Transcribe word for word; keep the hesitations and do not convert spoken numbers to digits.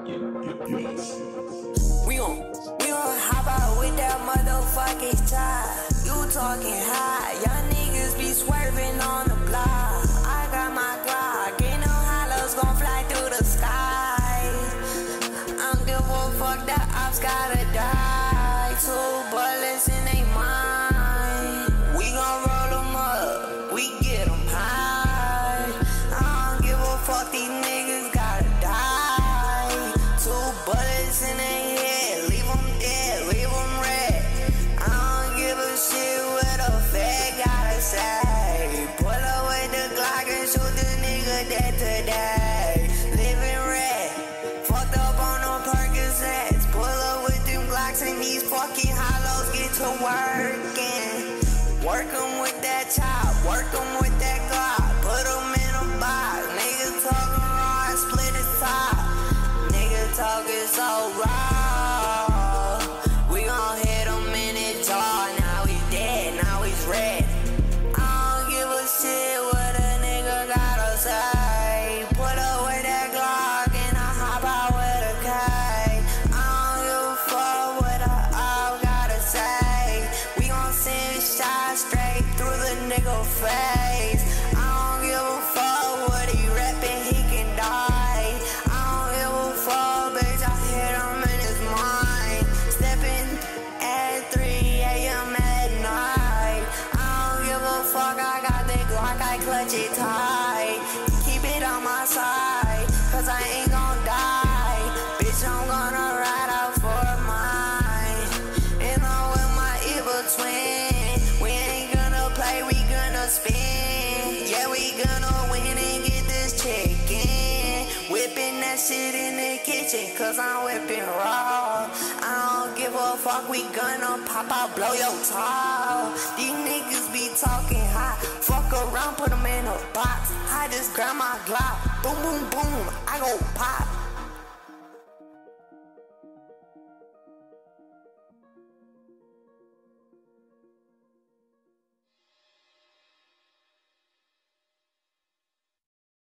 We gon' we gon' hop out with that motherfucking tie. You talking high, young niggas be swerving on the block. I got my Glock, ain't no hollows gon' fly through the sky. I don't give a fuck, that ops gotta die. Two bullets in they mind. We gon' roll them up, we get them high. I don't give a fuck, these niggas gotta die. Two bullets in they head, leave them dead, leave them red. I don't give a shit what a fed gotta say. Pull up with the Glock and shoot this nigga dead today. Living red, fucked up on them Percocets. Pull up with them Glocks and these fucking hollows get to working. Work 'em with that chop, work 'em with that Glock. Put 'em in a box, niggas talking raw and split the top. Niggas talking so raw. We gon' hit 'em in his jaw. Now he's dead, now he's red. I don't give a shit what a nigga gotta say. Put up with that Glock and I hop out with a K. I don't give a fuck what a op gotta say. We gon' send shots straight through the nigga face. I don't give a fuck what he reppin', he can die. I don't give a fuck, bitch, I hit him in his mind. Steppin' at three A M at night. I don't give a fuck, I got that Glock, I clutch it tight. Keep it on my side, cause I ain't gon' die. Bitch, I'm gonna ride out for mine. And I'm with my evil twin. We ain't gonna play, we gonna spin. Yeah, we gonna win and get this chicken. Whipping that shit in the kitchen, cause I'm whipping raw. I don't give a fuck, we gonna pop out, blow your top. These niggas be talking high, fuck around, put them in a box. I just grab my Glock, boom, boom, boom, I go pop.